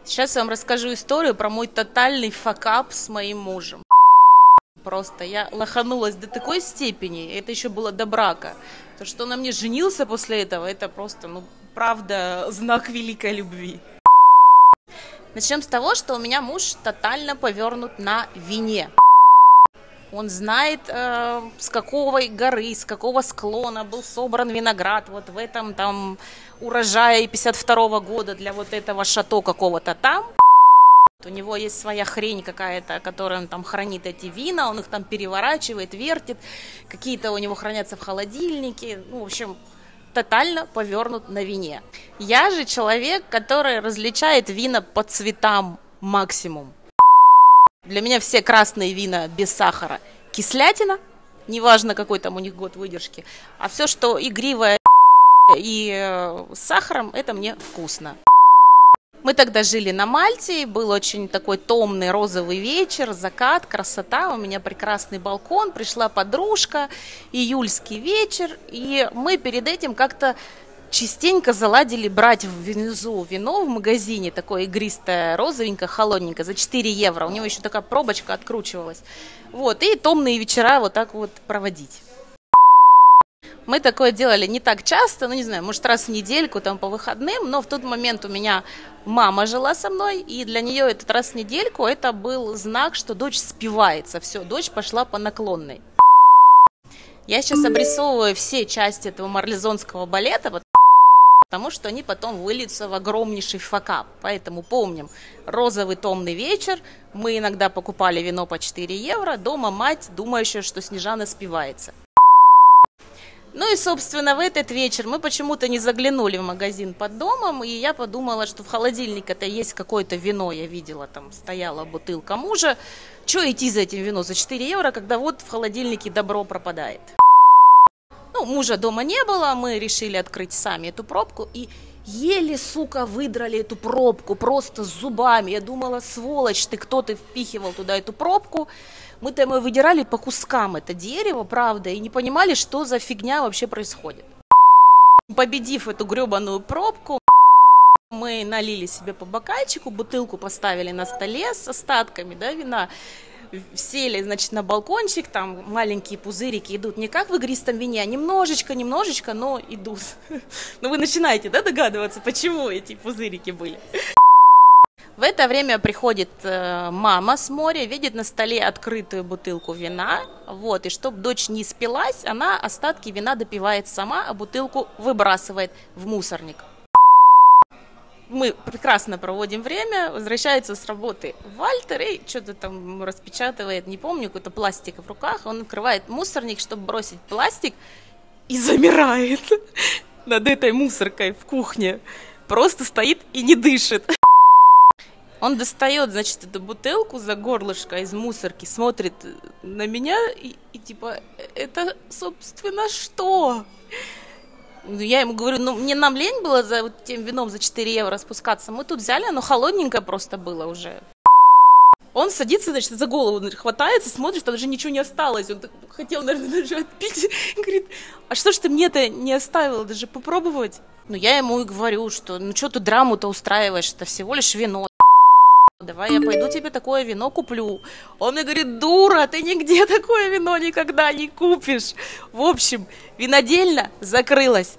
Сейчас я вам расскажу историю про мой тотальный факап с моим мужем. Просто я лоханулась до такой степени, это еще было до брака, то что он на мне женился после этого, это просто, правда, знак великой любви. Начнем с того, что у меня муж тотально повернут на вине. Он знает, с какой горы, с какого склона был собран виноград вот в этом там урожае 52-го года для вот этого шато какого-то там. У него есть своя хрень какая-то, которой он там хранит эти вина, он их там переворачивает, вертит, какие-то у него хранятся в холодильнике, в общем, тотально повернут на вине. Я же человек, который различает вина по цветам максимум. Для меня все красные вина без сахара кислятина, неважно какой там у них год выдержки, а все, что игривое и с сахаром, это мне вкусно. Мы тогда жили на Мальте, был очень такой томный розовый вечер, закат, красота, у меня прекрасный балкон, пришла подружка, июльский вечер, и мы перед этим как-то частенько заладили брать внизу вино в магазине, такое игристое, розовенькое, холодненькое, за 4 евро, у него еще такая пробочка откручивалась, и томные вечера вот так вот проводить. Мы такое делали не так часто, не знаю, может раз в недельку, там по выходным, но в тот момент у меня мама жила со мной, и для нее этот раз в недельку это был знак, что дочь спивается, все, дочь пошла по наклонной. Я сейчас обрисовываю все части этого марлезонского балета, потому что они потом выльются в огромнейший факап. Поэтому помним, розовый томный вечер, мы иногда покупали вино по 4 евро, дома мать, думающая, что Снежана спивается. И, собственно, в этот вечер мы почему-то не заглянули в магазин под домом, и я подумала, что в холодильнике-то есть какое-то вино, я видела, там стояла бутылка мужа. Чего идти за этим вино за 4 евро, когда вот в холодильнике добро пропадает? Мужа дома не было, мы решили открыть сами эту пробку, и еле, выдрали эту пробку, просто зубами. Я думала, сволочь ты, кто ты впихивал туда эту пробку? Мы-то выдирали по кускам это дерево, правда, и не понимали, что за фигня вообще происходит. Победив эту гребаную пробку, мы налили себе по бокальчику, бутылку поставили на столе с остатками, вина. Сели, на балкончик, там маленькие пузырики идут не как в игристом вине, а немножечко, но идут. Вы начинаете, догадываться, почему эти пузырики были. В это время приходит мама с моря, видит на столе открытую бутылку вина, и чтобы дочь не спилась, она остатки вина допивает сама, а бутылку выбрасывает в мусорник. Мы прекрасно проводим время, возвращается с работы Вальтер и что-то там распечатывает, не помню, какой-то пластик в руках, он открывает мусорник, чтобы бросить пластик, и замирает над этой мусоркой в кухне, просто стоит и не дышит. Он достает, эту бутылку за горлышко из мусорки, смотрит на меня и типа, это, собственно, что? Я ему говорю, нам лень было за тем вином за 4 евро спускаться. Мы тут взяли, оно холодненькое просто было уже. Он садится, за голову хватается, смотрит, там даже ничего не осталось. Он хотел, наверное, даже отпить. Говорит, а что ж ты мне-то не оставила даже попробовать? Я ему и говорю, что что ты драму-то устраиваешь, это всего лишь вино. Давай я пойду тебе такое вино куплю. Он мне говорит, дура, ты нигде такое вино никогда не купишь. В общем, винодельня закрылась.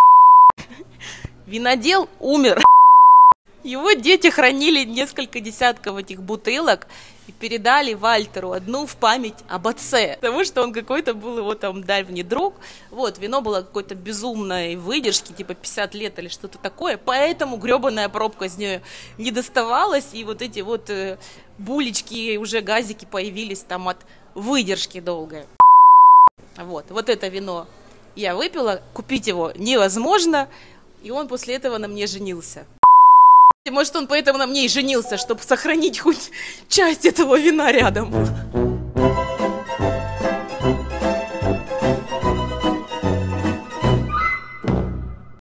Винодел умер. Его дети хранили несколько десятков этих бутылок и передали Вальтеру одну в память об отце. Потому что он какой-то был его там дальний друг. Вино было какой-то безумной выдержки, типа 50 лет или что-то такое. Поэтому гребаная пробка из нее не доставалась. И эти булечки, уже газики появились там от выдержки долгой. Вот это вино я выпила. Купить его невозможно. И он после этого на мне женился. Может, он поэтому на мне и женился, чтобы сохранить хоть часть этого вина рядом.